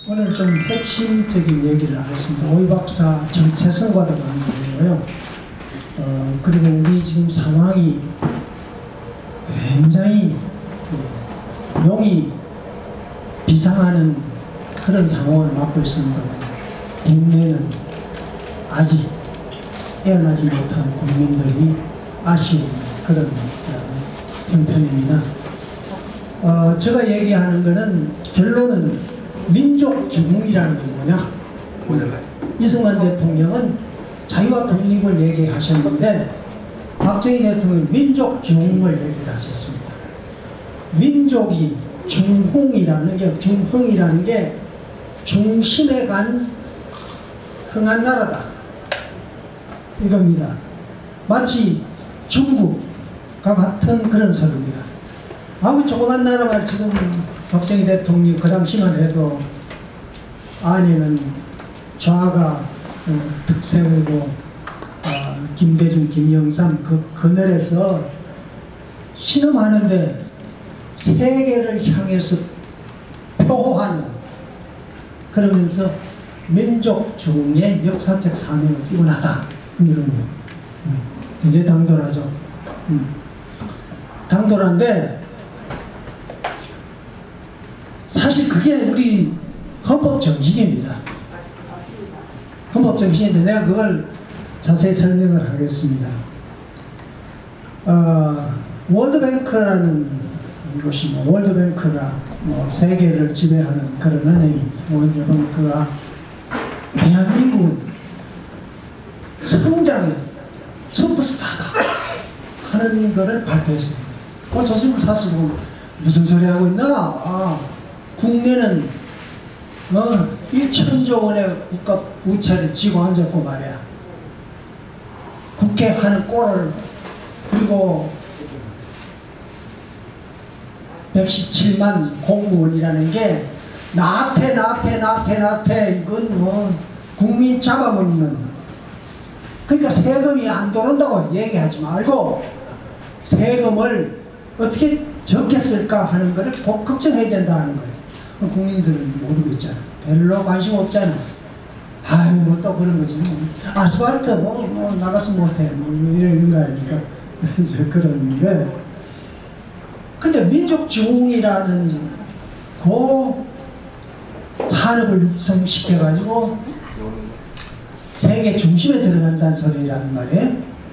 오늘 좀 핵심적인 얘기를 하겠습니다. 오이 박사 정체성과도 관계되고요. 그리고 우리 지금 상황이 굉장히 용이 비상하는 그런 상황을 맞고 있습니다. 국내는 아직 깨어나지 못한 국민들이 아쉬운 그런 형편입니다. 제가 얘기하는 거는 결론은 민족주의라는 게 뭐냐? 이승만 대통령은 자유와 독립을 얘기하셨는데 박정희 대통령은 민족중흥을 얘기하셨습니다. 민족이 중흥이라는 게 중심에 간 흥한 나라다 이겁니다. 마치 중국과 같은 그런 소리입니다. 아우 조그만 나라가 지금 박정희 대통령이 그 당시만 해도 안에는 좌가 득세우고 김대중, 김영삼 그 그늘에서 신음하는데 세계를 향해서 표호하는 그러면서 민족중흥의 역사적 사명을 뛰어나다 이런 거 굉장히 당돌하죠. 당돌한데 사실 그게 우리 헌법 정신입니다. 헌법 정신인데 내가 그걸 자세히 설명을 하겠습니다. 월드뱅크라는 곳이 월드뱅크가 세계를 지배하는 그런 은행이 월드뱅크가 대한민국은 성장의 슈퍼스타다 하는 것을 발표했습니다. 조선일 사실 무슨 소리 하고 있나? 국내는 1천조 원의 국가 부채를 쥐고 앉았고 말이야. 국회 하는 꼴을 그리고 117만 공무원이라는 게 나태 이건 국민 잡아먹는 그러니까 세금이 안 들어온다고 얘기하지 말고 세금을 어떻게 적게 쓸까 하는 거를 꼭 걱정해야 된다는 거예요. 국민들은 모르고 있잖아. 별로 관심 없잖아. 아유 뭐 또 그런 거지. 아스팔트 나가서 못해 이런 거 아닙니까? 그런데 근데 민족중흥이라는 그 산업을 육성시켜가지고 세계 중심에 들어간다는 소리라는 말이에요.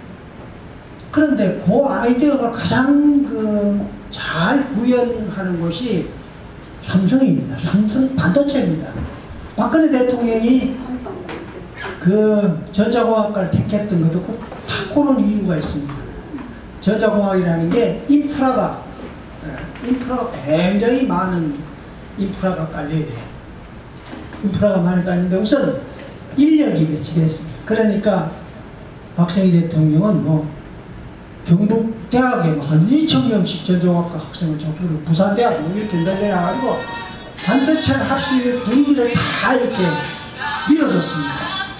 그런데 그 아이디어가 가장 잘 구현하는 곳이 삼성입니다. 삼성 반도체입니다. 박근혜 대통령이 그 전자공학과를 택했던 것도 다 그런 이유가 있습니다. 전자공학이라는 게 인프라가 굉장히 많은 인프라가 깔려야 돼요. 인프라가 많이 깔리는데 우선 인력이 배치됐습니다. 그러니까 박정희 대통령은 경북대학에 한 2,000명씩 전자공학과 학생을 줬고 부산대학 이렇게 내려가지고 반도체를 할 수 있는 분위기를 다 이렇게 밀어줬습니다.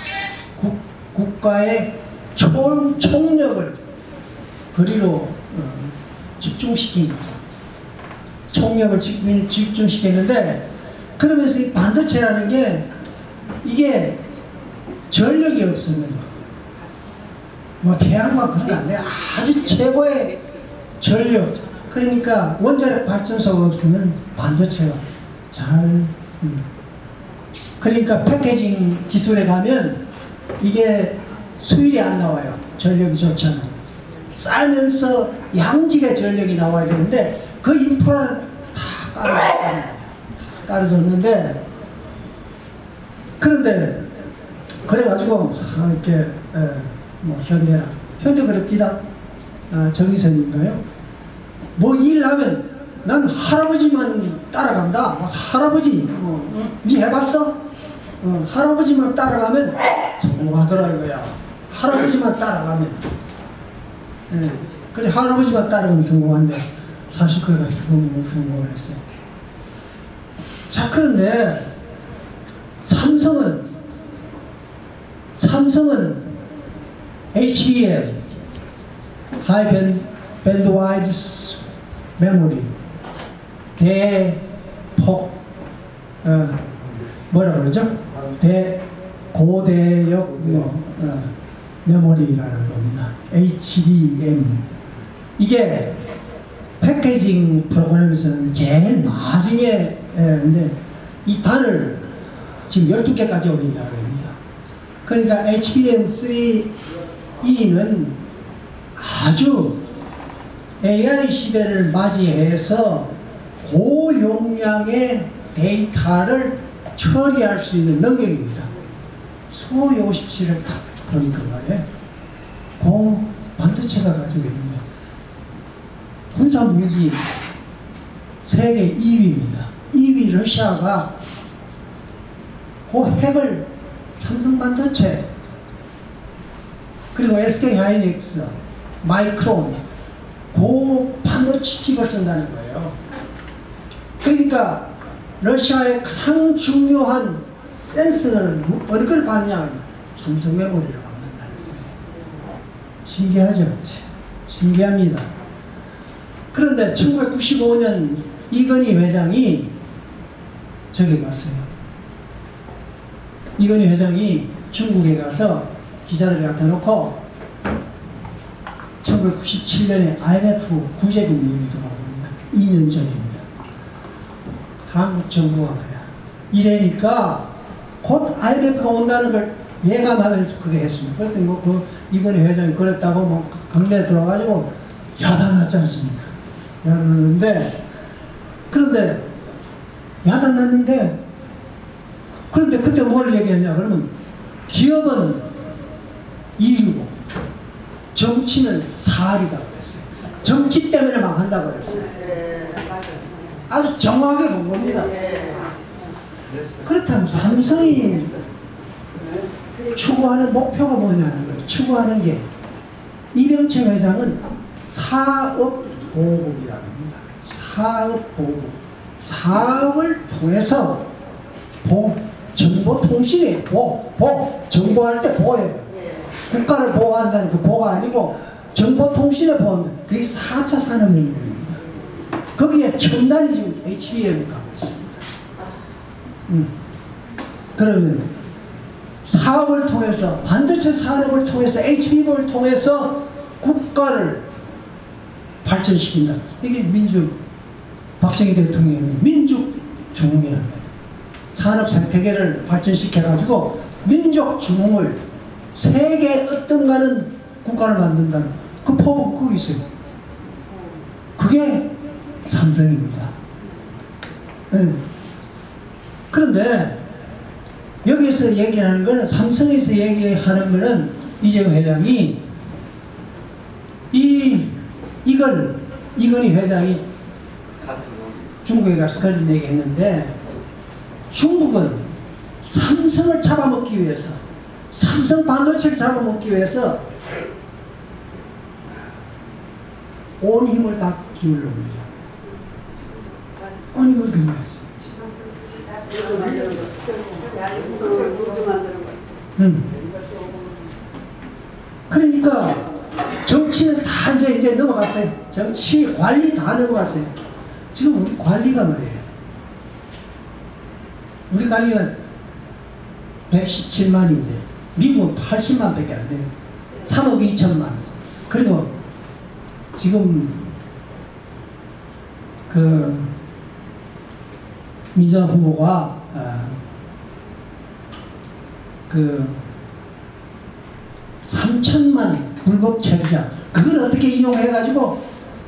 국가의 총력을 거리로 집중시킨 거죠. 총력을 집중시켰는데 그러면서 이 반도체라는 게 이게 전력이 없으면 태양광 그런 게 안 돼요. 아주 최고의 전력. 그러니까 원자력 발전소가 없으면 반도체가 잘 그러니까 패키징 기술에 가면 이게 수율이 안 나와요. 전력이 좋잖아요. 쌀면서 양질의 전력이 나와야 되는데 그 인프라를 다 깔아줬는데 그런데 그래가지고 이렇게 현대그룹기다 정의선인가요? 뭐 일하면 난 할아버지만 따라간다. 할아버지 니 해봤어? 할아버지만 따라가면 성공하더라 이거야. 할아버지만 따라가면 그래 할아버지만 따라가면 성공한데 사실 그래가 성공을 했어요. 자 그런데 삼성은 HBM High Bandwidth Memory 대폭 뭐라 그러죠? 고대역 메모리라는 겁니다. HBM. 이게 패키징 프로그램에서는 제일 마지막에 근데 이 단을 지금 12개까지 올린다고 합니다. 그러니까 HBM3E는 아주 AI 시대를 맞이해서 고용량의 데이터를 처리할 수 있는 능력입니다. 소50실을 딱 보니까 말이에요. 반도체가 가지고 있는 거. 군사무기 세계 2위입니다. 2위 러시아가 그 핵을 삼성반도체 그리고 SK하이닉스, 마이크론 그 반도체 칩을 쓴다는 거예요. 그러니까 러시아의 가장 중요한 센서는 어느 걸 받냐? 삼성 메모리를 받는다는 거예요. 신기하죠? 신기합니다. 그런데 1995년 이건희 회장이 저기 갔어요. 이건희 회장이 중국에 가서 기자들이 갖다 놓고 1997년에 IMF 구제금 얘기도 나옵니다. 2년 전입니다. 한국 정부가 말이야. 이래니까 곧 IMF가 온다는 걸 예감하면서 그게 했습니다. 그랬더니 이건희 회장이 그랬다고 강내에 들어가지고 야단났지 않습니까? 야단났는데, 그런데 그때 뭘 얘기했냐 그러면 기업은 이유고 정치는 살이다 그랬어요. 정치 때문에 막 한다고 그랬어요. 아주 정확하게 본 겁니다. 그렇다면 삼성이 추구하는 목표가 뭐냐는 거예요. 추구하는 게 이병철 회장은 사업보복이라고 합니다. 사업보복. 사업을 통해서 정보통신에 정보할 때 보호해요. 국가를 보호한다는 그 보호가 아니고 정보통신에 보호한다. 그게 4차 산업혁명입니다. 거기에 첨단이 지금 HBM이 가고 있습니다. 그러면 사업을 통해서 반도체 산업을 통해서 HBM을 통해서 국가를 발전시킨다. 이게 박정희 대통령의 민족 중흥이라는 거예요. 산업 생태계를 발전시켜가지고 민족 중흥을 세계 어떤가는 국가를 만든다는 그 포부가 거기 있어요. 그게 삼성입니다. 그런데 여기서 얘기하는 거는 삼성에서 얘기하는 거는 이재용 회장이 이건희 회장이 중국에 가서 그런 얘기 했는데 중국은 삼성을 잡아먹기 위해서 삼성 반도체를 잡아먹기 위해서 온 힘을 다 기울여옵니다. 온 힘을 기울였어요. 그러니까 정치는 다 이제 넘어갔어요. 정치 관리 다 넘어갔어요. 지금 우리 관리가 말이에요. 우리 관리가 117만인데 미국은 80만 밖에 안 돼요. 3억 2천만. 그리고 지금 민주당 후보가 3천만 불법 체류자 그걸 어떻게 이용해가지고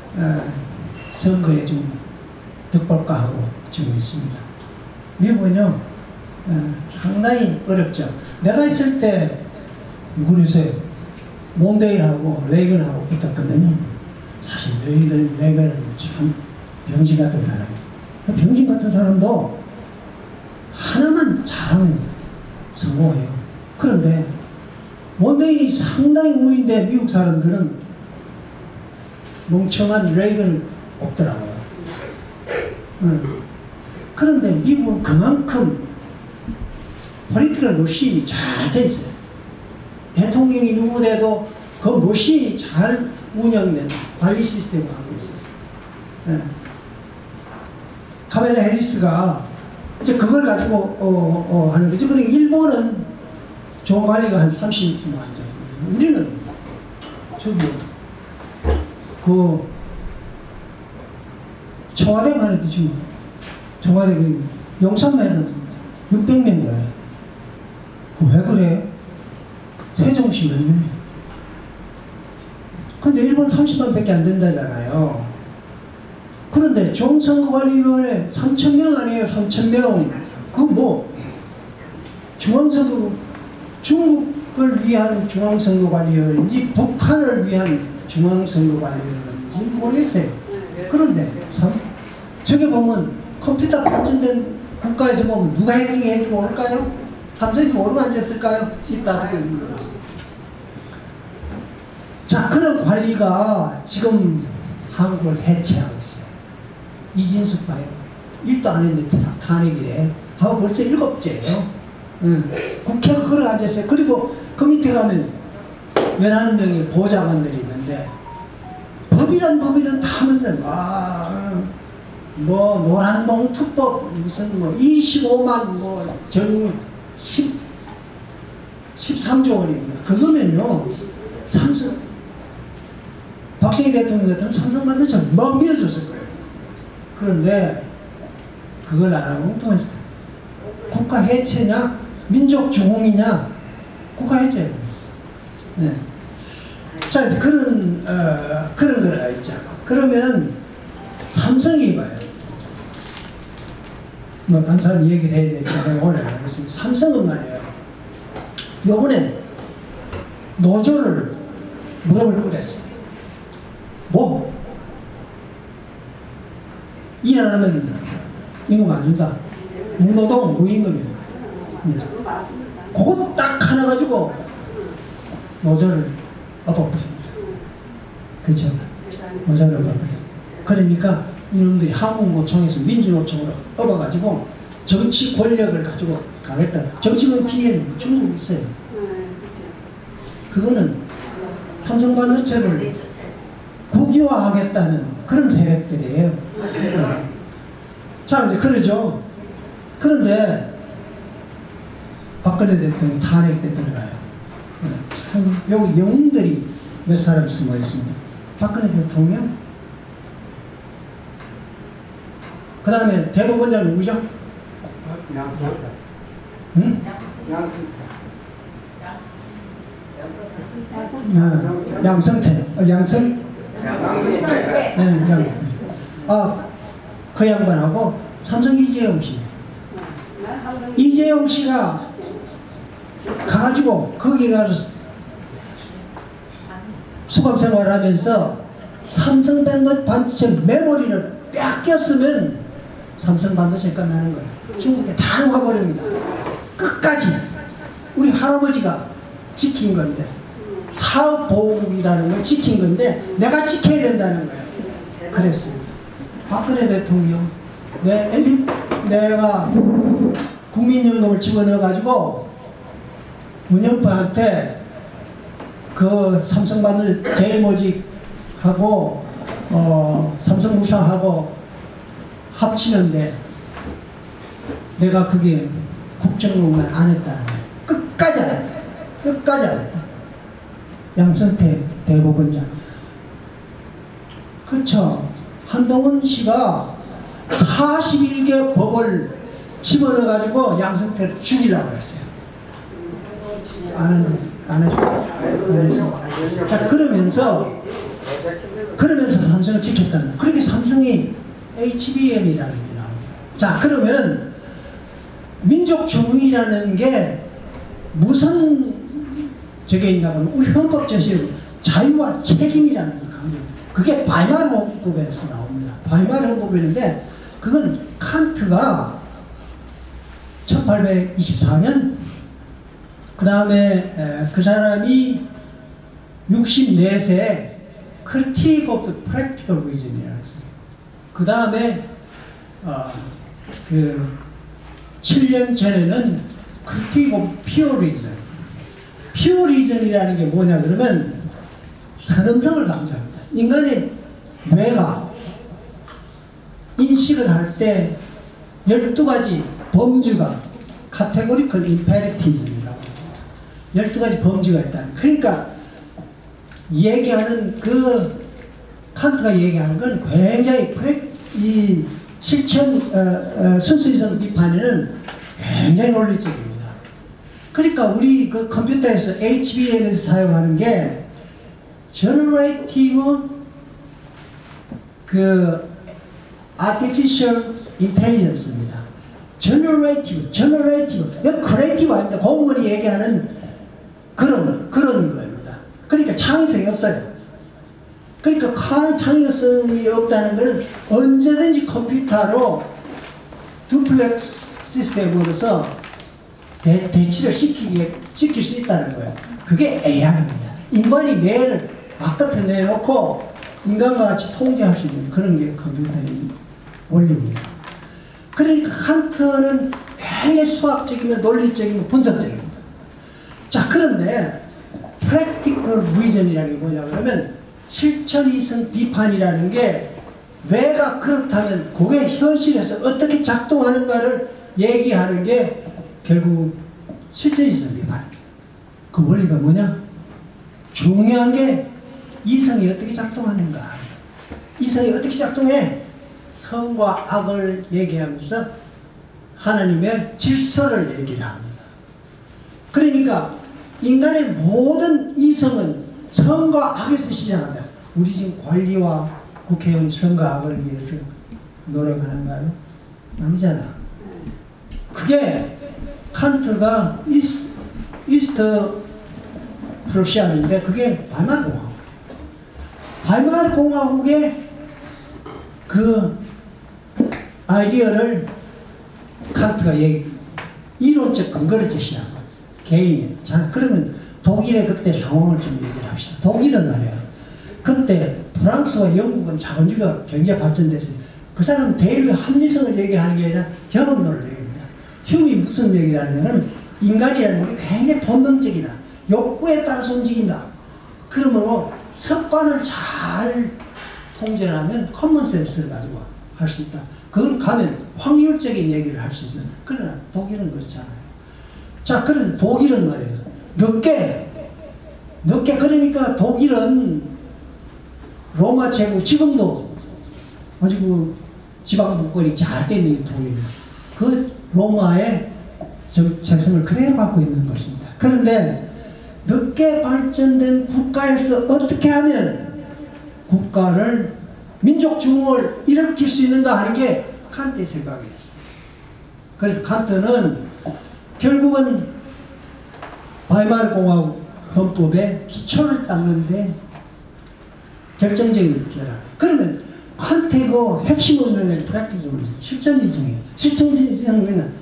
선거에 좀 득볼까하고 지금 있습니다. 미국은요 상당히 어렵죠. 내가 있을 때 누구세요? 몬데이하고 레이건하고 있었거든요. 사실 레이건은 참 병신 같은 사람. 그 병신 같은 사람도 하나만 잘하면 성공해요. 그런데 몬데이 상당히 우위인데 미국 사람들은 멍청한 레이건을 없더라고요. 그런데 미국은 그만큼 포리티컬 머신이 잘 돼 있어요. 대통령이 누구 돼도 그 머신이 잘 운영된 관리 시스템을 갖고 있었어요. 카멜라 해리스가 이제 그걸 가지고 하는 거죠. 그리고 일본은 좋은 관리가 한 30만 원. 우리는 저기 그 청와대만 해도 지금 청와대 그 용산에는 600명 거예요. 왜 그래요? 세종시 몇 명? 근데 일본 30만 밖에 안 된다잖아요. 그런데 중앙선거관리위원회 3,000명 아니에요? 3,000명. 그 뭐 중앙선거 중국을 위한 중앙선거관리위원회인지 북한을 위한 중앙선거관리위원회인지 모르겠어요. 그런데 저기 보면 컴퓨터 발전된 국가에서 보면 누가 해킹해주고 올까요? 삼성에서 모르고 앉았을까요? 씹다 두고 있는 거예요. 자, 그런 관리가 지금 한국을 해체하고 있어요. 이진숙 봐요. 일도 안 했는데 탄핵이래. 하고 벌써 7째예요. 국회가 그걸 앉았어요. 그리고 그 밑에 가면 11명의 보좌관들이 있는데 법이란 다 만든 뭐 노란봉투법 무슨 뭐 25만 뭐 전 13조 원입니다. 그거면요 삼성 박정희 대통령 같으면 삼성 만들죠. 막 밀어줬을 거예요. 그런데 그걸 안 하고 엉뚱했어요. 국가 해체냐 민족 중흥이냐 국가 해체. 네. 자 이제 그런 거가 있죠. 그러면 삼성이 봐요. 뭐 감사한 얘기를 해야 되니까 내가 오늘 하겠습니다. 삼성은 말이에요. 요번에 노조를 무릎을 꿇었어요. 뭐? 일 안 하면 임금 안 준다. 무노동, 무임금이에요. 그거 딱 하나 가지고 노조를 엎어버립니다. 그렇죠? 노조를 엎어버려요. 그러니까 이놈들이 한국노총에서 민주노총으로 엎어가지고 정치 권력을 가지고 가겠다. 정치권 뒤에는 중국이 있어요. 그거는 삼성반도체를 국유화하겠다는 그런 세력들이에요. 자, 이제 그러죠. 그런데 박근혜 대통령 탄핵 때 들어가요. 참, 여기 영웅들이 몇 사람 숨어 있습니다. 박근혜 대통령, 그 다음에 대법원장 누구죠? 양승태. 응? 양성태. 양성? 네, 그 양반하고 삼성 이재용 씨. 이재용 씨가 가가지고 거기 가서 수감생활 하면서 삼성 반도체 메모리를 뺏겼으면 삼성 반도체가 나는 거예요. 중국에 다 녹아버립니다. 끝까지 우리 할아버지가 지킨 건데 사업보호국이라는 걸 지킨 건데 내가 지켜야 된다는 거예요. 그랬습니다. 박근혜 대통령 내가 국민연금을 집어넣어가지고 문영파한테 그 삼성반도체 제일모직하고 삼성무사하고 합치는데 내가 그게 국정농단 안 했다는 거예요. 끝까지 안 했다. 끝까지 안 했다. 양성태 대법원장. 그렇죠. 한동훈 씨가 41개 법을 집어넣어가지고 양성태를 죽이려고 했어요. 안 했어요. 자, 그러면서 삼성을 지켰다는 거예요. 그렇게 삼성이 HBM이라는 게 나옵니다. 자, 그러면 민족주의라는 게 무슨 저게 있나 보면 우리 헌법 제시 자유와 책임이라는 게 강조합니다. 그게 바이마르 헌법에서 나옵니다. 바이마르 헌법인데 그건 칸트가 1824년 그 다음에 그 사람이 64세 Critique of the Practical Reason이라고 했어요. 그 다음에 그 7년 전에는 Critique of Pure Reason. Pure Reason이라는 게 뭐냐 그러면 선음성을 강조합니다. 인간의 뇌가 인식을 할 때 12가지 범주가 카테고리컬 임페리티즘이라고 12가지 범주가 있다. 그러니까 얘기하는 그 칸트가 얘기하는 건 굉장히 이 실천 순수이성 비판에는 굉장히 논리적입니다. 그러니까 우리 그 컴퓨터에서 HBM에서 사용하는 게 Generative 그 Artificial Intelligence입니다. Generative, Creative 아닙니다. 공무원이 얘기하는 그런 거입니다. 그러니까 창의성이 없어요. 그러니까 창의성이 없다는 것은 언제든지 컴퓨터로 듀플렉스 시스템으로서 대치를 시킬 수 있다는 거예요. 그게 AI입니다. 인간이 뇌를 바깥에 내놓고 인간과 같이 통제할 수 있는 그런 게 컴퓨터의 원리입니다. 그러니까 칸트는 굉장히 수학적이며 논리적이며 분석적입니다. 자, 그런데 practical reason이라는 게 뭐냐 그러면 실천이성 비판이라는 게 뇌가 그렇다면 그게 현실에서 어떻게 작동하는가를 얘기하는 게 결국 실천이성 비판입니다. 그 원리가 뭐냐? 중요한 게 이성이 어떻게 작동하는가. 이성이 어떻게 작동해? 선과 악을 얘기하면서 하나님의 질서를 얘기를 합니다. 그러니까 인간의 모든 이성은 선과 악에서 시작한다. 우리 지금 관리와 국회의원 선과 악을 위해서 노력하는가요? 아니잖아. 그게 칸트가 이스트 프로시아인데 그게 바이마르 공화국. 바이마르 공화국의 그 아이디어를 칸트가 이론적 근거를 제시한 거예요. 개인이. 자, 그러면 독일의 그때 상황을 좀 얘기를 합시다. 독일은 말이야. 그때 프랑스와 영국은 자본주의가 굉장히 발전됐어요. 그 사람은 대의의 합리성을 얘기하는 게 아니라 경험론을 얘기합니다. 휴이 무슨 얘기를 하냐면 인간이라는 게 굉장히 본능적이다. 욕구에 따라서 움직인다. 그러므로 습관을 잘 통제하면 커먼센스를 가지고 할 수 있다. 그걸 가면 확률적인 얘기를 할 수 있어요. 그러나 독일은 그렇잖아요. 자, 그래서 독일은 말이에요. 늦게 그러니까 독일은 로마 제국 지금도 아주 그 지방 국권이 잘 돼 있는 독일이에요. 그 로마의 재성을 그대로 갖고 있는 것입니다. 그런데 늦게 발전된 국가에서 어떻게 하면 국가를 민족 중흥을 일으킬 수 있는가 하는 게 칸트의 생각이었어요. 그래서 칸트는 결국은 바이마르 공화국 헌법의 기초를 닦는데 결정적인 결합. 그러면 칸트의 그 핵심 운동의 프랙티컬 실천이성이에요. 실천이성은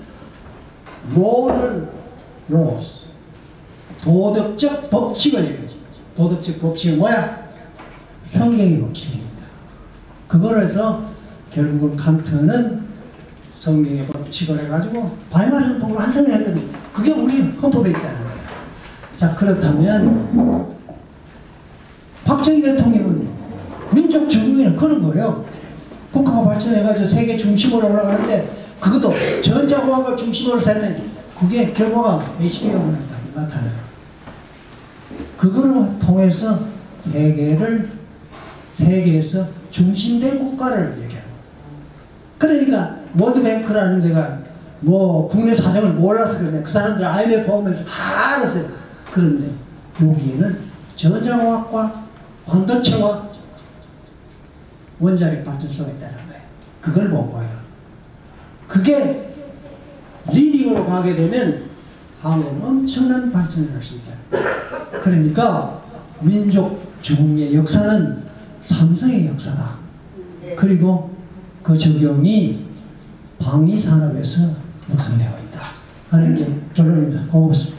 로스 도덕적 법칙을 얘기하죠. 도덕적 법칙은 뭐야? 성경의 법칙입니다. 그걸 해서 결국은 칸트는 성경의 법칙을 해가지고 바이마르 헌법을 완성을 했거든요. 그게 우리 헌법에 있다는 거예요. 자, 그렇다면 박정희 대통령은 민족 중흥이는 그런 거예요. 국가가 발전해가지고 세계 중심으로 올라가는데 그것도 전자공학을 중심으로 세는 그게 결과가 HBM으로 나타나요. 그거를 통해서 세계에서 중심된 국가를 얘기해요. 그러니까 월드뱅크라는 데가 뭐 국내 사정을 몰라서 그러네. 그 사람들 IMF 오면서 다 알았어요. 그런데 여기에는 전자공학과 반도체와 원자력 발전소가 있다는 거예요. 그걸 본 거예요. 그게 리딩으로 가게 되면 한국은 엄청난 발전을 할 수 있다. 그러니까 민족 중흥의 역사는 삼성의 역사다. 그리고 그 적용이 방위산업에서 육성되어 있다 하는 게 결론입니다. 고맙습니다.